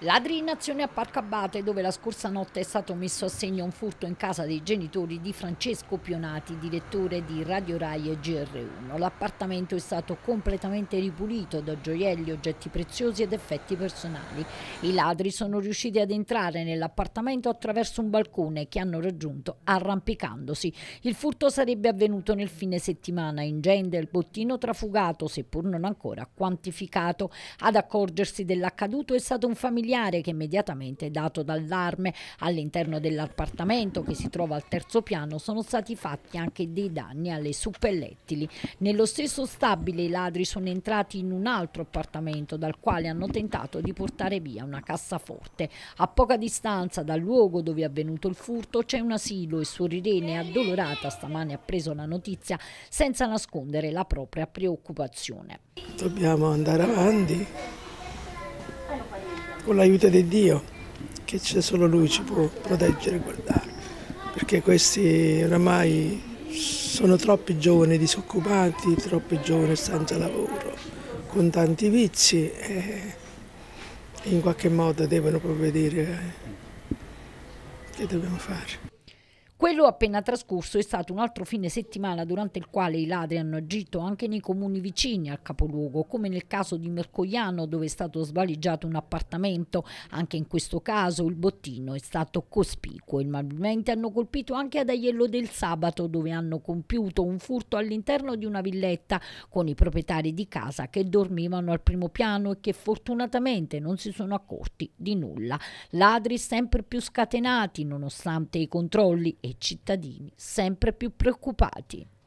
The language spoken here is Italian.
Ladri in azione a Parco Abate, dove la scorsa notte è stato messo a segno un furto in casa dei genitori di Francesco Pionati, direttore di Radio Rai e GR1. L'appartamento è stato completamente ripulito da gioielli, oggetti preziosi ed effetti personali. I ladri sono riusciti ad entrare nell'appartamento attraverso un balcone che hanno raggiunto arrampicandosi. Il furto sarebbe avvenuto nel fine settimana. Ingente il bottino trafugato, seppur non ancora quantificato. Ad accorgersi dell'accaduto è stato un familiare che immediatamente, dato d'allarme all'interno dell'appartamento che si trova al terzo piano, sono stati fatti anche dei danni alle suppellettili. Nello stesso stabile i ladri sono entrati in un altro appartamento dal quale hanno tentato di portare via una cassaforte. A poca distanza dal luogo dove è avvenuto il furto c'è un asilo e Suor Irene, addolorata, stamane ha preso la notizia senza nascondere la propria preoccupazione. Dobbiamo andare avanti con l'aiuto di Dio, che c'è solo Lui ci può proteggere e guardare, perché questi oramai sono troppi giovani disoccupati, troppi giovani senza lavoro, con tanti vizi e in qualche modo devono provvedere. Che dobbiamo fare? Quello appena trascorso è stato un altro fine settimana durante il quale i ladri hanno agito anche nei comuni vicini al capoluogo, come nel caso di Mercogliano, dove è stato svaligiato un appartamento. Anche in questo caso il bottino è stato cospicuo. I malviventi hanno colpito anche ad Aiello del Sabato, dove hanno compiuto un furto all'interno di una villetta con i proprietari di casa che dormivano al primo piano e che fortunatamente non si sono accorti di nulla. Ladri sempre più scatenati nonostante i controlli e cittadini sempre più preoccupati.